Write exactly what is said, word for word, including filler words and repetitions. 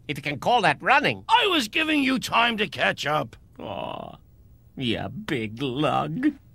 if you can call that running. I was giving you time to catch up. Aw, you big lug.